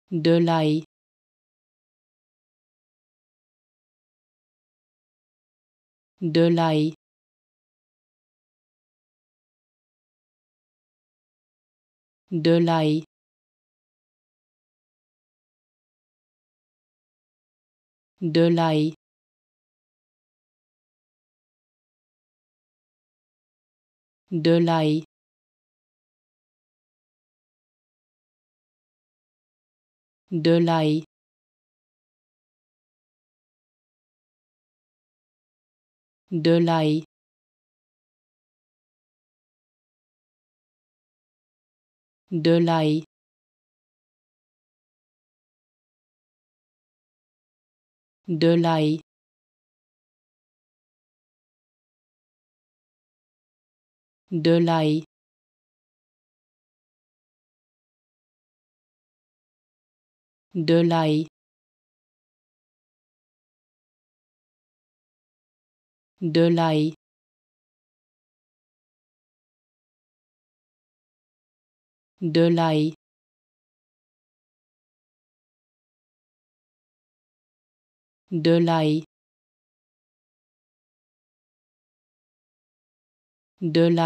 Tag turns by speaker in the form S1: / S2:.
S1: Delaille, Delaille, Delaille, Delaille, Delaille, Delaille, Delaille, Delaille, Delaille, Delaille, Delaille, Delaille, Delaille, Delaille, Delaille.